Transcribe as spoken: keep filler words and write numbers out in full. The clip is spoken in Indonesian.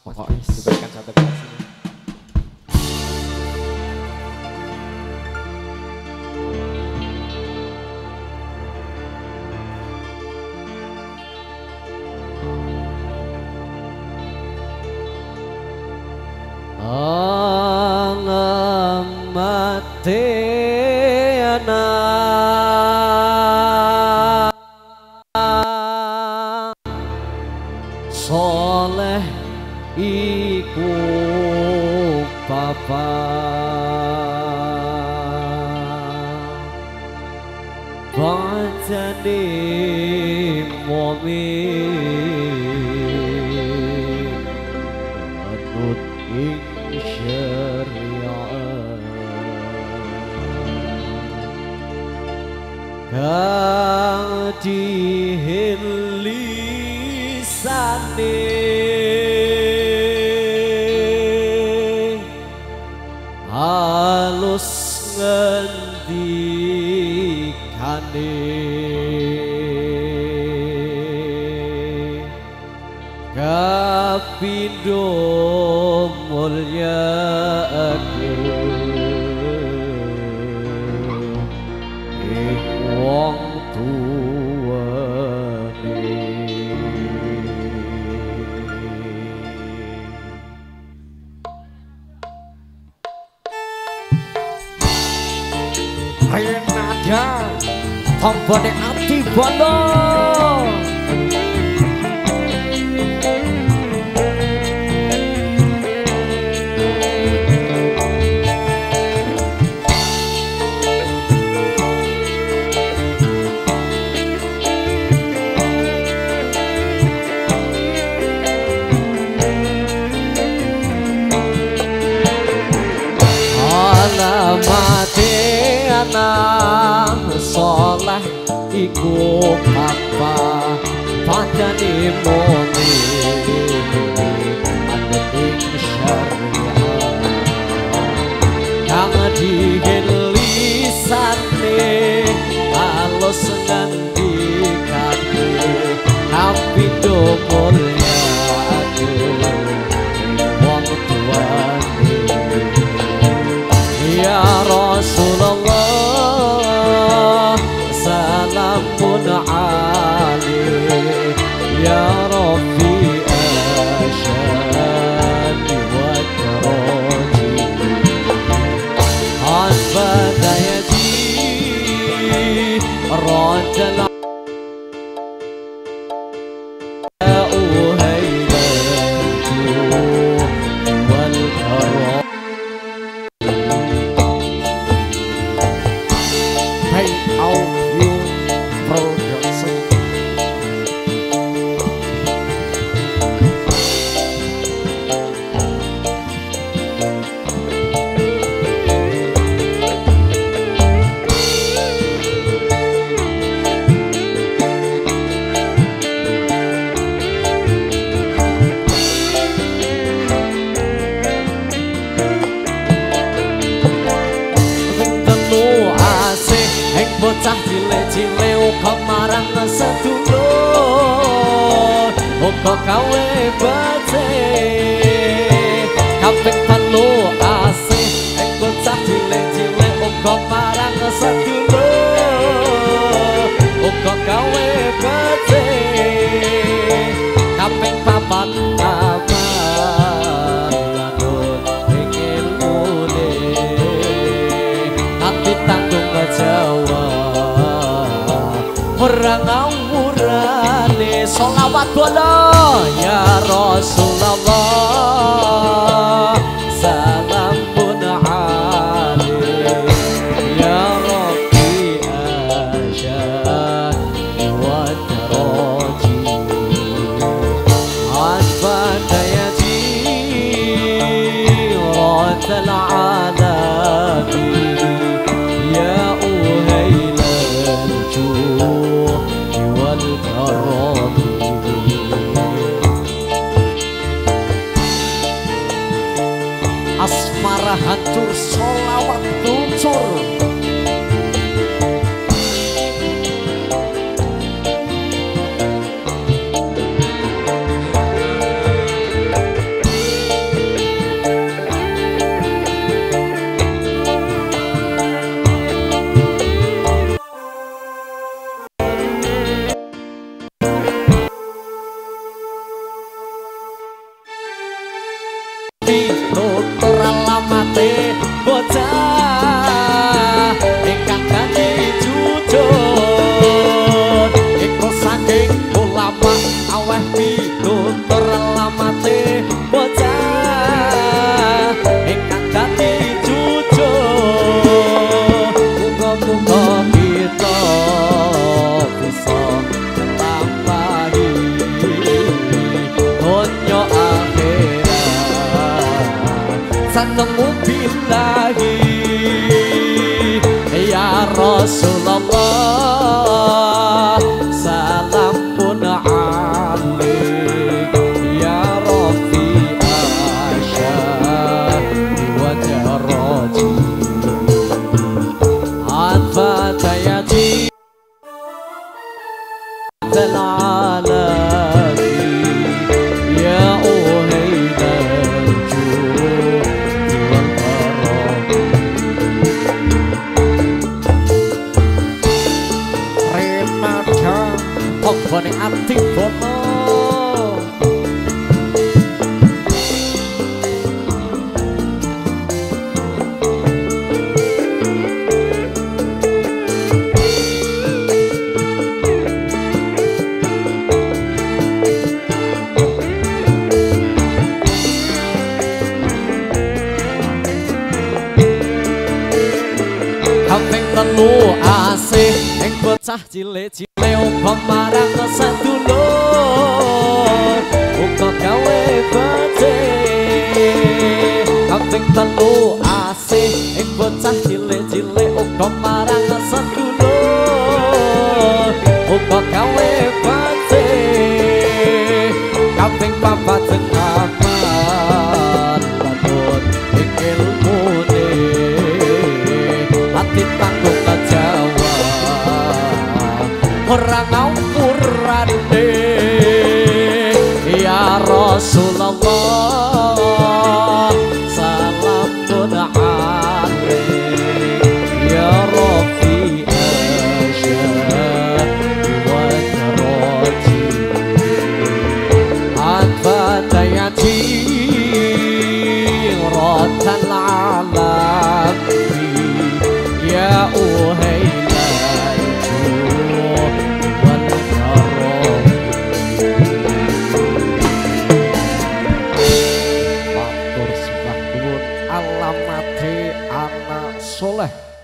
Pokoknya diberikan satu kelas ini. Alamat tiana soleh iku papa pancane mu'min anut ing syariat kadihin lisane halus ngendikane kapindo mulya aku ing wong tuwane. Ayo nada tombone ati bondo alamate anak soleh iku papa padane mu'min anut ing syariat kang digen lisane alus ngandikane kapindo mulya aku wong tuane. Ya Rasulullah salamun alaik ya Rabbi asyadi wa karaji anfadayati rajal bocah cile-cile uga marang sedulur uga gawe bace kaping telu asih ing bocah cile-cile uga marang sedulur uga gawe bace kaping papat amal lanut ing ilmune nanti tanggung jawab orang ngawurane sholawat bola ya Rasulullah salamun alaik ya Rabbi asyadi wa karaji anfadayati ratal alami ya uhailal juh wal karami. Asmara hancur sholawat luncur sanemu billahi ya Rasulullah salam pun alaik ya Rafi asyadi wa jaraji anfatayati العالمين يا أهيل الجود والكرم Remaja Ogbone ati bono telu asih ing bocah cilik-cilik uga marang sedulur uga gawe bete kaping telu asih ing bocah cilik-cilik uga marang sedulur uga gawe bete kaping papat aman lanut ing ilmune ati tanggung orang ngampurane ya Rasulullah salamun alaik ya Rafi asyadi wa jaraji anfatayati rotan alami ya uhayla Alamati anak soleh